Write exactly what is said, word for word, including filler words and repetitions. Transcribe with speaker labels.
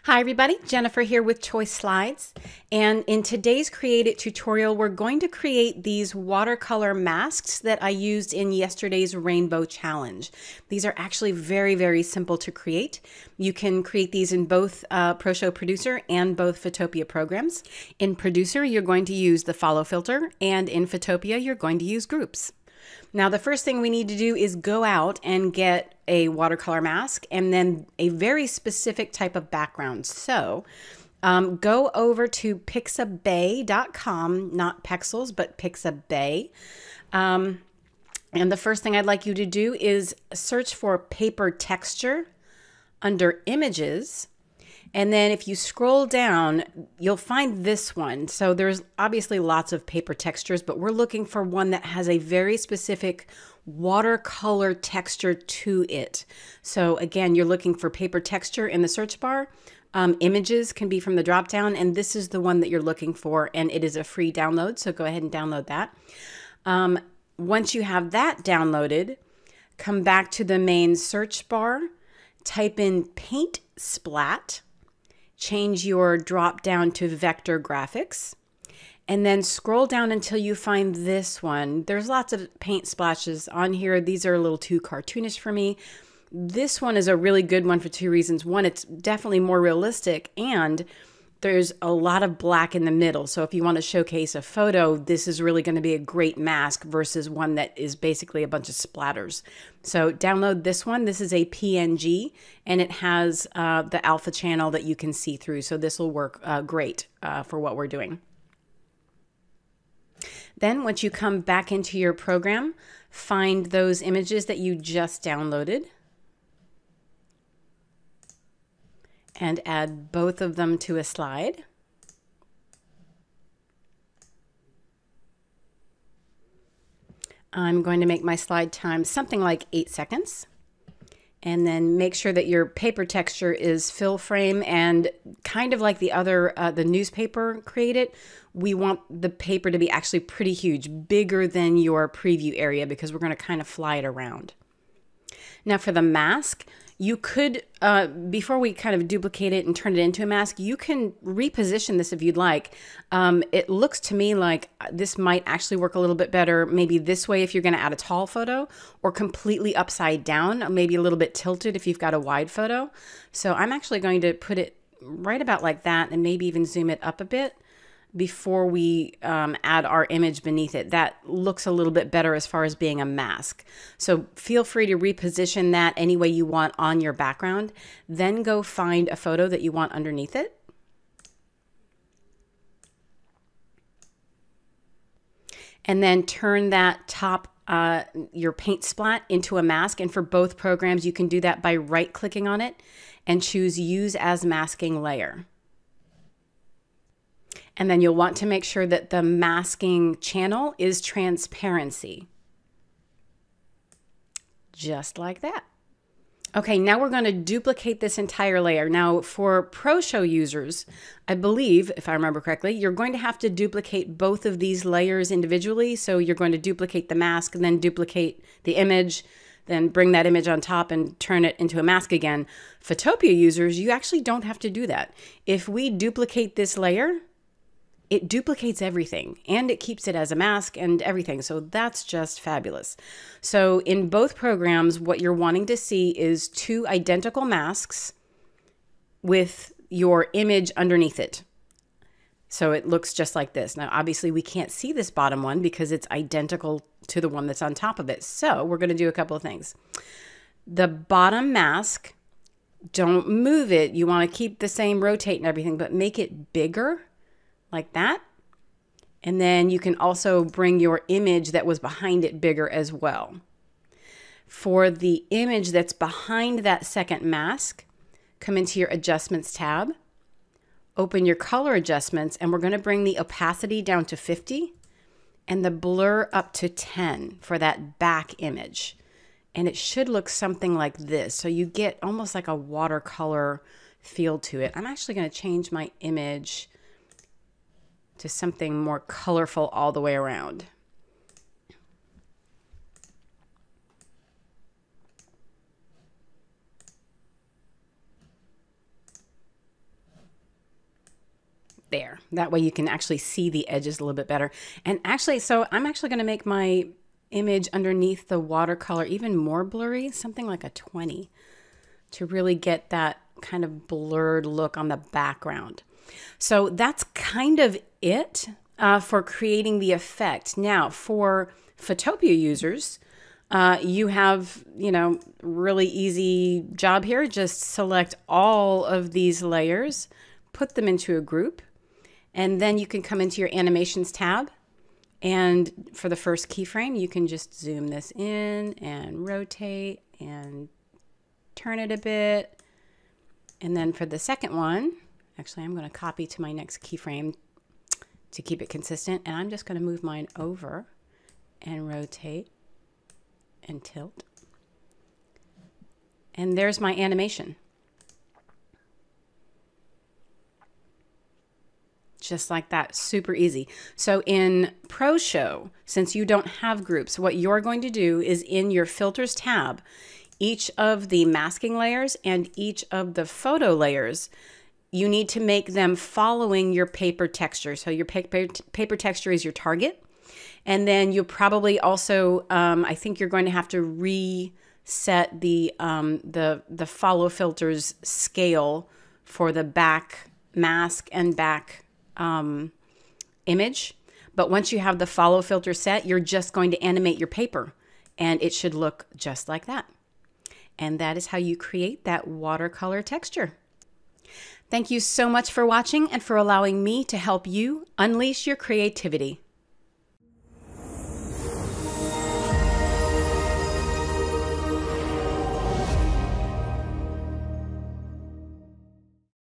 Speaker 1: Hi everybody, Jennifer here with Choice Slides, and in today's Create It tutorial we're going to create these watercolor masks that I used in yesterday's rainbow challenge. These are actually very very simple to create. You can create these in both uh, ProShow Producer and both Photopia programs. In Producer you're going to use the follow filter, and in Photopia you're going to use groups. Now the first thing we need to do is go out and get a watercolor mask and then a very specific type of background. So um, go over to pixabay dot com, not Pexels, but Pixabay. Um, and the first thing I'd like you to do is search for paper texture under images. And then if you scroll down, you'll find this one. So there's obviously lots of paper textures, but we're looking for one that has a very specific watercolor texture to it. So again, you're looking for paper texture in the search bar. Um, images can be from the drop down, and this is the one that you're looking for, and it is a free download. So go ahead and download that. Um, once you have that downloaded, come back to the main search bar, type in Paint Splat. Change your drop down to vector graphics, and then scroll down until you find this one. There's lots of paint splashes on here. These are a little too cartoonish for me. This one is a really good one for two reasons. One, it's definitely more realistic, and there's a lot of black in the middle. So if you want to showcase a photo, this is really going to be a great mask versus one that is basically a bunch of splatters. So download this one. This is a P N G, and it has uh, the alpha channel that you can see through. So this will work uh, great uh, for what we're doing. Then once you come back into your program, find those images that you just downloaded and add both of them to a slide. I'm going to make my slide time something like eight seconds. And then make sure that your paper texture is fill frame, and kind of like the other, uh, the newspaper Create It, we want the paper to be actually pretty huge, bigger than your preview area, because we're going to kind of fly it around. Now for the mask, you could, uh, before we kind of duplicate it and turn it into a mask, you can reposition this if you'd like. Um, it looks to me like this might actually work a little bit better, maybe this way if you're going to add a tall photo, or completely upside down, maybe a little bit tilted if you've got a wide photo. So I'm actually going to put it right about like that, and maybe even zoom it up a bit before we um, add our image beneath it. That looks a little bit better as far as being a mask. So feel free to reposition that any way you want on your background. Then go find a photo that you want underneath it. And then turn that top, uh, your paint splat into a mask. And for both programs, you can do that by right-clicking on it and choose Use as Masking Layer. And then you'll want to make sure that the masking channel is transparency. Just like that. Okay, now we're going to duplicate this entire layer. Now for ProShow users, I believe, if I remember correctly, you're going to have to duplicate both of these layers individually. So you're going to duplicate the mask and then duplicate the image, then bring that image on top and turn it into a mask again. Photopia users, you actually don't have to do that. If we duplicate this layer, it duplicates everything, and it keeps it as a mask and everything. So that's just fabulous. So in both programs, what you're wanting to see is two identical masks with your image underneath it. So it looks just like this. Now, obviously we can't see this bottom one because it's identical to the one that's on top of it. So we're going to do a couple of things. The bottom mask, don't move it. You want to keep the same rotate and everything, but make it bigger. Like that. And then you can also bring your image that was behind it bigger as well. For the image that's behind that second mask, come into your Adjustments tab, open your color adjustments, and we're going to bring the opacity down to fifty and the blur up to ten for that back image. And it should look something like this. So you get almost like a watercolor feel to it. I'm actually going to change my image to something more colorful all the way around. there. That way you can actually see the edges a little bit better. And actually, so I'm actually going to make my image underneath the watercolor even more blurry, something like a twenty, to really get that kind of blurred look on the background. So that's kind of it uh, for creating the effect. Now, for Photopia users, uh, you have, you know, really easy job here. Just select all of these layers, put them into a group, and then you can come into your animations tab. And for the first keyframe, you can just zoom this in and rotate and turn it a bit. And then for the second one, actually, I'm going to copy to my next keyframe to keep it consistent. And I'm just going to move mine over and rotate and tilt. And there's my animation. Just like that, super easy. So in ProShow, since you don't have groups, what you're going to do is in your filters tab, each of the masking layers and each of the photo layers, you need to make them following your paper texture. So your paper, paper texture is your target. And then you'll probably also, um, I think you're going to have to reset the, um, the, the follow filters scale for the back mask and back um, image. But once you have the follow filter set, you're just going to animate your paper and it should look just like that. And that is how you create that watercolor texture. Thank you so much for watching and for allowing me to help you unleash your creativity.